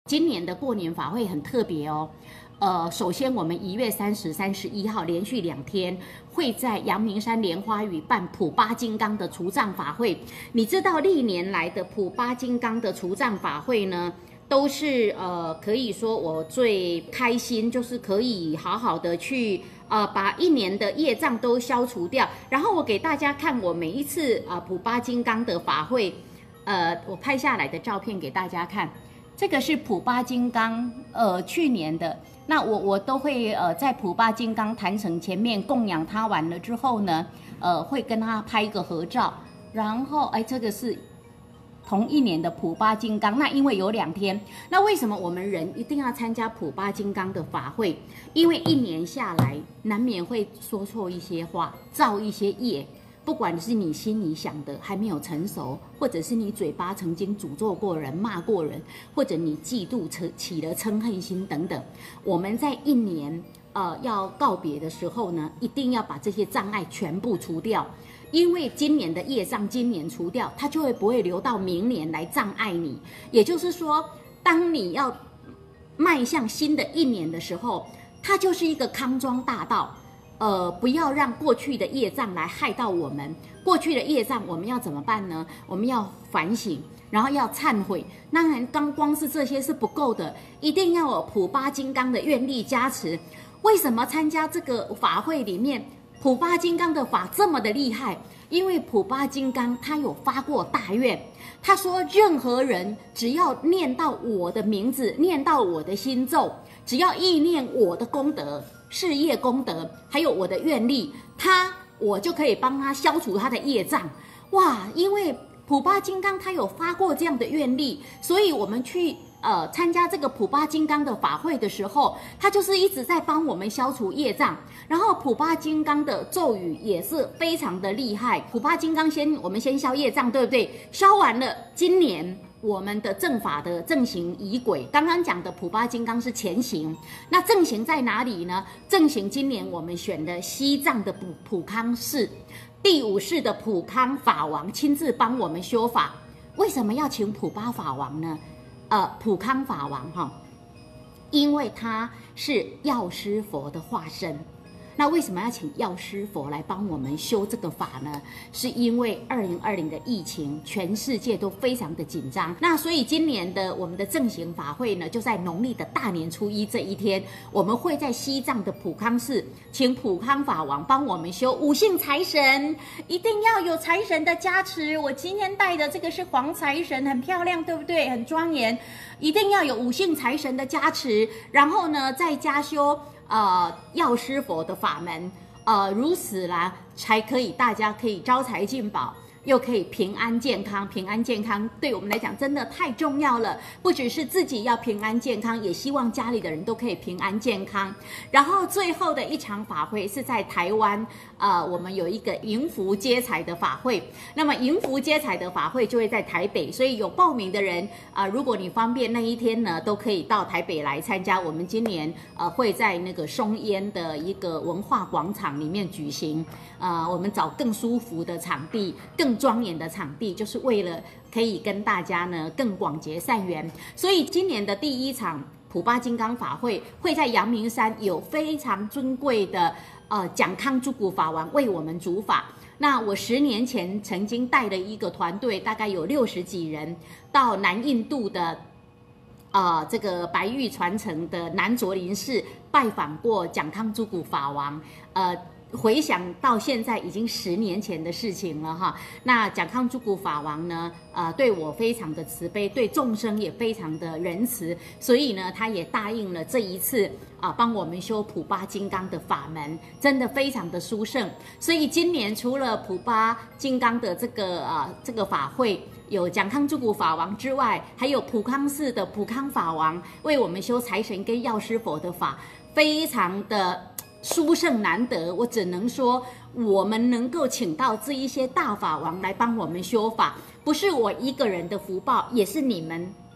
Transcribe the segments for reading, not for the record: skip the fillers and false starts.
今年的过年法会很特别哦。首先我们1月30、31号连续2天会在阳明山莲花屿办普巴金刚的除障法会。你知道历年来的普巴金刚的除障法会呢，都是可以说我最开心，就是可以好好的去把一年的业障都消除掉。然后我给大家看我每一次普巴金刚的法会，我拍下来的照片给大家看。这个是普巴金刚，去年的。那我都会在普巴金刚坛城前面供养他完了之后呢，会跟他拍一个合照。然后这个是同一年的普巴金刚。那因为有2天，那为什么我们人一定要参加普巴金刚的法会？因为一年下来难免会说错一些话，造一些业。不管是你心里想的还没有成熟，或者是你嘴巴曾经诅咒过人、骂过人，或者你嫉妒起了嗔恨心等等，我们在一年要告别的时候呢，一定要把这些障碍全部除掉。因为今年的业障今年除掉，它就不会留到明年来障碍你。也就是说，当你要迈向新的一年的时候，它就是一个康庄大道。不要让过去的业障来害到我们。过去的业障我们要怎么办呢？我们要反省，然后要忏悔。当然，光是这些是不够的，一定要有普巴金刚的愿力加持。为什么参加这个法会里面，普巴金刚的法这么的厉害？因为普巴金刚他有发过大愿，他说任何人只要念到我的名字，念到我的心咒，只要意念我的功德、事业功德，还有我的愿力，我就可以帮他消除他的业障。哇！因为普巴金刚他有发过这样的愿力，所以我们去参加这个普巴金刚的法会的时候，他就是一直在帮我们消除业障。然后普巴金刚的咒语也是非常的厉害。普巴金刚我们先消业障，对不对？消完了，今年我们的正法的正行仪轨，刚刚讲的普巴金刚是前行，那正行在哪里呢？正行今年我们选的西藏的普康寺，第5世的普康法王亲自帮我们修法。为什么要请普巴法王呢？普康法王因为他是药师佛的化身。那为什么要请药师佛来帮我们修这个法呢？是因为2020的疫情，全世界都非常的紧张。那所以今年的我们的正行法会呢，就在农历的大年初1这一天，我们会在西藏的普康寺，请普康法王帮我们修5姓财神，一定要有财神的加持。我今天带的这个是黄财神，很漂亮，对不对？很庄严，一定要有5姓财神的加持。然后呢，再加修药师佛的法门，如此啦，才可以大家可以招财进宝，又可以平安健康。平安健康对我们来讲真的太重要了，不只是自己要平安健康，也希望家里的人都可以平安健康。然后最后的一场法会是在台湾，我们有一个迎福接财的法会。那么迎福接财的法会就会在台北，所以有报名的人如果你方便那一天呢，都可以到台北来参加。我们今年会在那个松烟的一个文化广场里面举行。我们找更舒服的场地，更庄严的场地，就是为了可以跟大家呢更广结善缘。所以今年的第1场普巴金刚法会会在阳明山，有非常尊贵的蒋康诸古法王为我们主法。那我10年前曾经带了一个团队，大概有60几人，到南印度的这个白玉传承的南卓林寺拜访过蒋康诸古法王。回想到现在已经10年前的事情了哈。那蒋康诸古法王呢，对我非常的慈悲，对众生也非常的仁慈，所以呢，他也答应了这一次帮我们修普巴金刚的法门，真的非常的殊胜。所以今年除了普巴金刚的这个法会，有蒋康诸古法王之外，还有普康寺的普康法王为我们修财神跟药师佛的法，非常的殊胜难得。我只能说，我们能够请到这一些大法王来帮我们修法，不是我一个人的福报，也是你们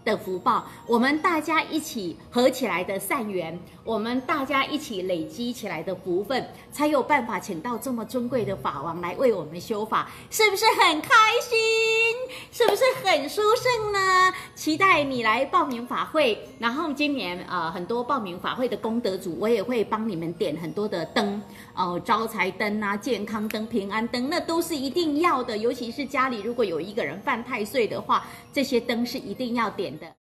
的福报，我们大家一起合起来的善缘，我们大家一起累积起来的福分，才有办法请到这么尊贵的法王来为我们修法，是不是很开心？是不是很殊胜呢？期待你来报名法会，然后今年很多报名法会的功德主，我也会帮你们点很多的灯，招财灯啊、健康灯、平安灯，那都是一定要的，尤其是家里如果有一个人犯太岁的话，这些灯是一定要点的。